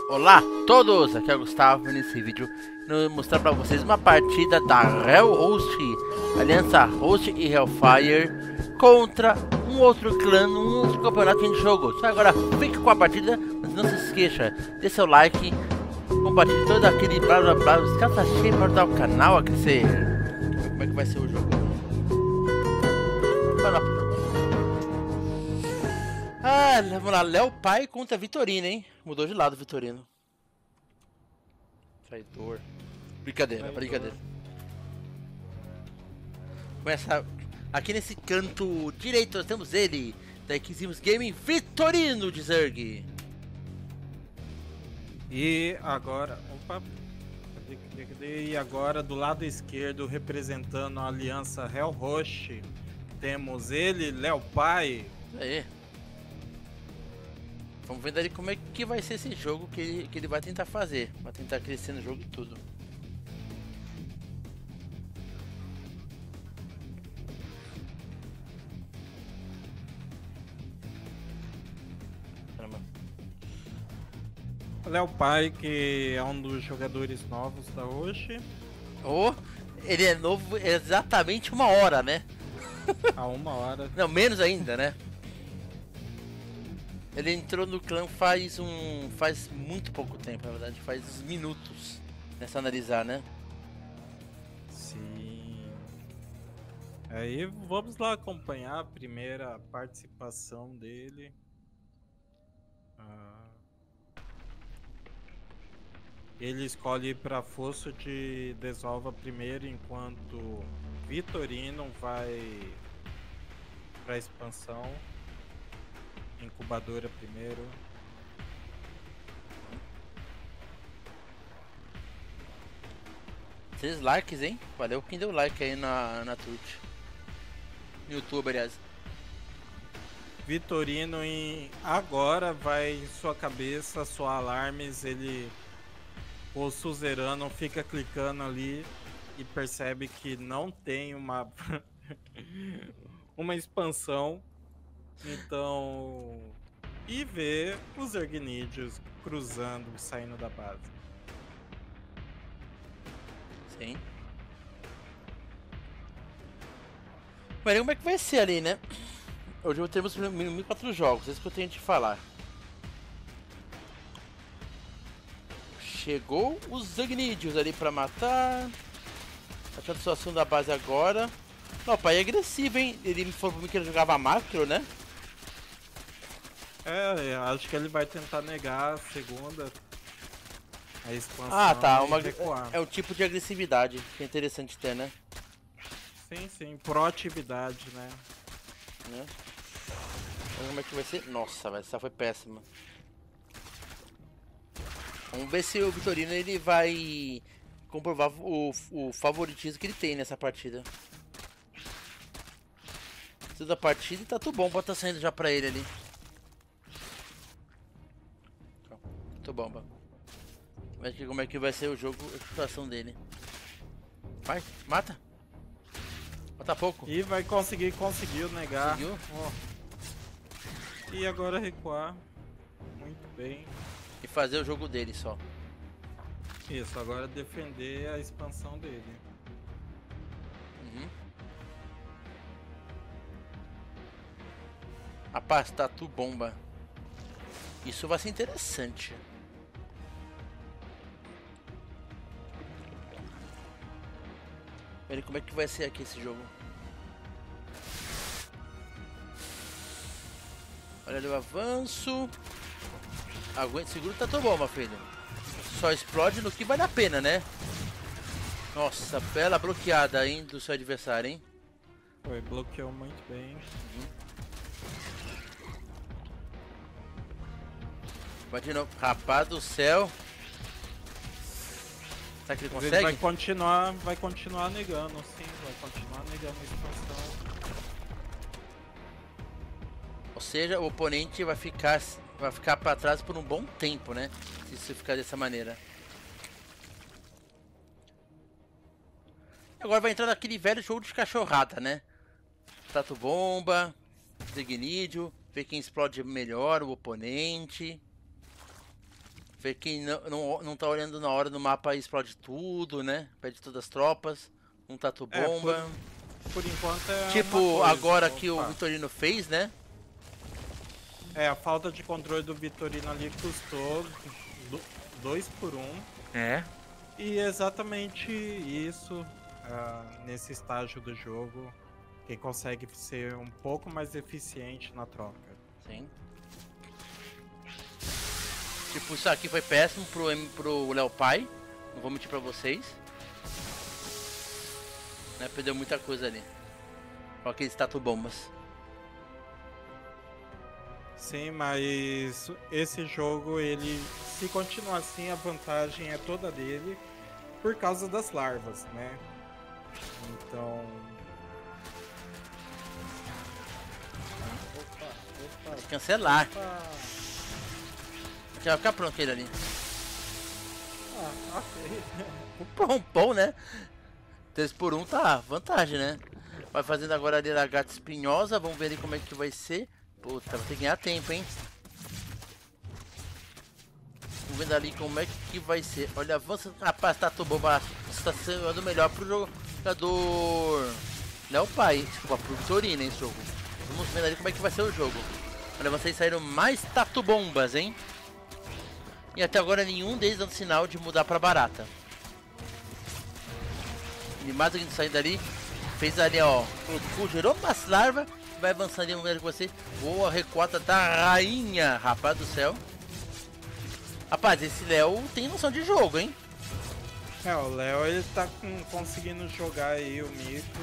Olá a todos, aqui é o Gustavo. Nesse vídeo eu vou mostrar pra vocês uma partida da Hellhost, Aliança Host e Hellfire contra um outro clã, um outro campeonato que a gente jogou. Só agora fique com a partida, mas não se esqueça, dê seu like, compartilhe todo aquele blá blá blá, os caras cheios para ajudar o canal a crescer. Como é que vai ser o jogo? Vai lá pro jogo. Ah, vamos lá, Léo Pai contra Vitorino, hein? Mudou de lado, Vitorino. Traidor. Brincadeira, brincadeira. Começa aqui nesse canto direito, nós temos ele, da Ximos Gaming, Vitorino de Zerg. E agora, opa, e agora do lado esquerdo, representando a aliança Hellhost, temos ele, Léo Pai. Aí. Vamos ver ali como é que vai ser esse jogo que ele vai tentar fazer. Vai tentar crescer no jogo e tudo. Caramba. Léo Pai, que é um dos jogadores novos da hoje. Oh, ele é novo exatamente 1 hora, né? Há 1 hora. Não, menos ainda, né? Ele entrou no clã faz muito pouco tempo, na verdade, faz uns minutos nessa analisar, né? Sim. Aí vamos lá acompanhar a primeira participação dele. Ele escolhe ir para Fosso de Desolva primeiro, enquanto Vitorino vai para expansão. Incubadora primeiro. 3 likes, hein? Valeu quem deu like aí na Twitch. No YouTube, aliás. Vitorino agora vai em sua cabeça soar alarmes. O suzerano fica clicando ali e percebe que não tem uma uma expansão. Então, e vê os Zergnídeos cruzando, saindo da base. Sim. Mas como é que vai ser ali, né? Hoje temos 1004 jogos, é isso que eu tenho de falar. Chegou os Zergnídeos ali pra matar. Achando a situação da base agora. Não, o pai é agressivo, hein? Ele me falou pra mim que ele jogava macro, né? Acho que ele vai tentar negar a segunda. A expansão. Ah, tá. Recuar. É um tipo de agressividade que é interessante ter, né? Sim. Proatividade, né? Vamos ver como é que vai ser. Nossa, velho, essa foi péssima. Vamos ver se o Vitorino ele vai comprovar o favoritismo que ele tem nessa partida. Toda a partida e tá tudo bom, bota saindo já pra ele ali. Muito bom, mano. Vamos ver como é que vai ser o jogo, a situação dele. Vai, mata. Mata pouco. E vai conseguiu negar. Conseguiu? E agora recuar. Muito bem. E fazer o jogo dele só. Isso, agora defender a expansão dele. Rapaz, tatu bomba. Isso vai ser interessante. Olha como é que vai ser aqui esse jogo. Olha ali o avanço. Aguenta, segura o tatu bomba, filho. Só explode no que vale a pena, né? Nossa, bela bloqueada aí do seu adversário, hein? Foi, bloqueou muito bem. Vai de novo. Rapaz do céu. Será que ele consegue? Ele vai continuar negando, sim. Vai continuar negando a expansão. Ou seja, o oponente vai ficar para trás por um bom tempo, né? Se isso ficar dessa maneira. Agora vai entrar naquele velho jogo de cachorrada, né? Tatu bomba, Zergnídeo, ver quem explode melhor o oponente. Vê que não tá olhando na hora no mapa e explode tudo, né? Perde todas as tropas. Um tatu bomba. Por enquanto é tipo, uma coisa, agora que o opa. Vitorino fez, né? É, a falta de controle do Vitorino ali custou 2 por 1. É. E exatamente isso, nesse estágio do jogo, quem consegue ser um pouco mais eficiente na troca. Sim. Tipo, isso aqui foi péssimo pro Léo Pai. Não vou mentir pra vocês. Né, perdeu muita coisa ali. Com aqueles tatu bombas. Sim, mas esse jogo, ele, se continuar assim, a vantagem é toda dele por causa das larvas, né? Então... Opa. Cancelar. Opa. Já vai ficar pronto aquele ali. Ok. O pompom, né? 3 por 1 tá vantagem, né? Vai fazendo agora ali a gata espinhosa. Vamos ver ali como é que vai ser. Puta, vai ter que ganhar tempo, hein? Vamos vendo ali como é que vai ser. Olha, avança. Rapaz, tá bomba. Está sendo melhor pro jogador. Léo Pai. Desculpa, pro Vitorino, hein, esse jogo. Vamos vendo ali como é que vai ser o jogo. Olha, vocês saíram mais tatu bombas, hein? E até agora nenhum deles dando sinal de mudar pra barata. E mais alguém saindo ali. Fez ali, ó. Gerou umas larvas. Vai avançando ali, vamos ver com você. Boa recuada da rainha. Rapaz do céu. Rapaz, esse Léo tem noção de jogo, hein? É, o Léo, ele tá conseguindo jogar aí o mico.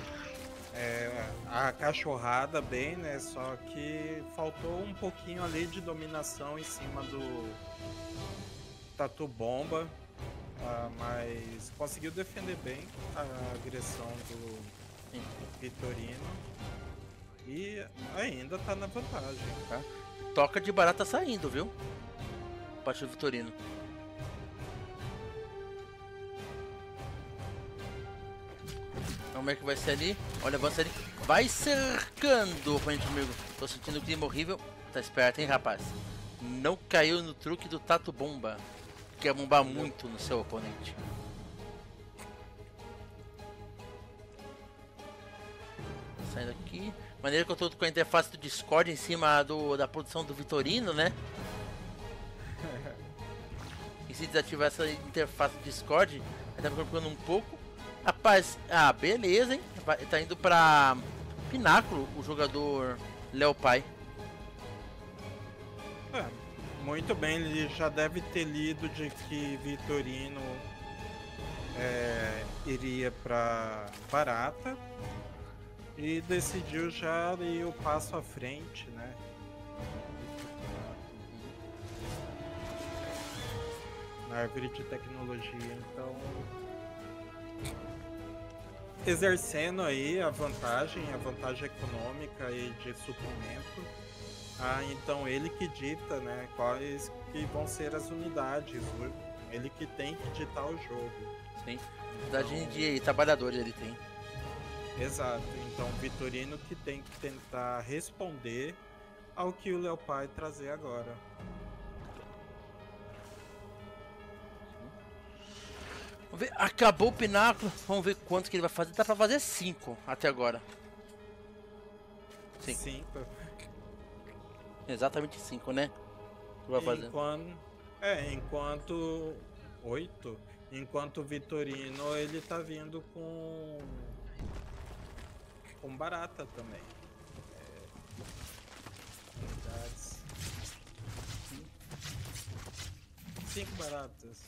A cachorrada bem, né? Só que faltou um pouquinho ali de dominação em cima do Tatu Bomba. Mas conseguiu defender bem a agressão do Vitorino. E ainda tá na vantagem. Tá? Toca de barata saindo, viu? Parte do Vitorino. Como é que vai ser ali? Olha, avança ali. Vai cercando o oponente amigo. Tô sentindo o clima horrível. Tá esperto, hein, rapaz? Não caiu no truque do Tatu Bomba. Quer bombar muito no seu oponente. Saindo aqui. Maneira que eu tô com a interface do Discord em cima da produção do Vitorino, né? E se desativar essa interface do Discord, vai tá preocupando um pouco. Rapaz, beleza, hein? Tá indo pra Pináculo o jogador Léo Pai. Muito bem, ele já deve ter lido de que Vitorino iria pra barata. E decidiu já ir o passo à frente, né? Na árvore de tecnologia, então... Exercendo aí a vantagem econômica e de suprimento. Então ele que dita, né, quais que vão ser as unidades. Ele que tem que ditar o jogo. Sim, unidade de trabalhadores ele tem. Exato, então o Vitorino que tem que tentar responder ao que o Léo Pai trazer agora. Vamos ver, acabou o pináculo, vamos ver quantos que ele vai fazer. Dá pra fazer 5 até agora. 5. Exatamente 5, né? Que vai fazer. Enquanto 8. Enquanto o Vitorino ele tá vindo com barata também. Unidades. 5 baratas.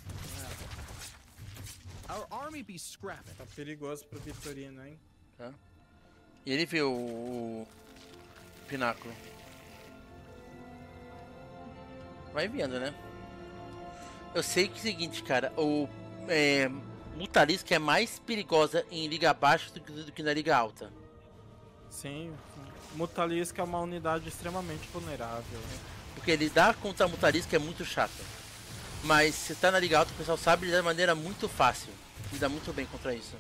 Our army be scrapping. Tá perigoso pro Vitorino, hein? Tá. E ele viu o pináculo. Vai vendo, né? Eu sei que é o seguinte, cara, o Mutalisca é mais perigosa em liga baixa do que na liga alta. Sim, Mutalisca é uma unidade extremamente vulnerável. Porque lidar contra a Mutalisca é muito chato. Mas se tá na liga alta, o pessoal sabe lidar de maneira muito fácil. Lida muito bem contra isso.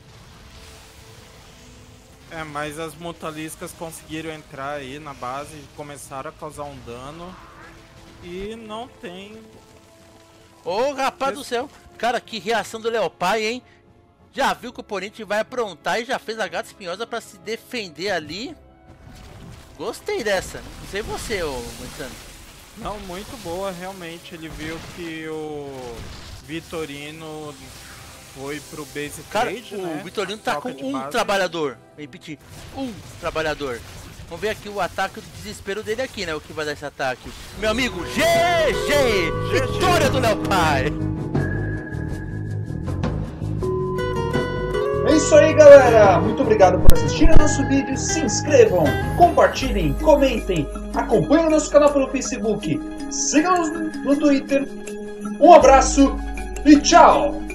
Mas as Mutaliscas conseguiram entrar aí na base e começaram a causar um dano. E não tem Ô, rapaz do céu. Cara, que reação do Leopai, hein? Já viu que o oponente vai aprontar e já fez a gata espinhosa pra se defender ali. Gostei dessa. Não sei você, ô Moitano. Não, muito boa, realmente. Ele viu que o Vitorino foi pro base Cara, trade, o né? Vitorino tá Troca com de um base. trabalhador. Repetir, um trabalhador. Vamos ver aqui o ataque, o desespero dele aqui, né? O que vai dar esse ataque. Meu amigo, GG! Vitória do Leopai! É isso aí, galera! Muito obrigado por assistir ao nosso vídeo. Se inscrevam, compartilhem, comentem, acompanhem o nosso canal pelo Facebook, sigam-nos no Twitter. Um abraço e tchau!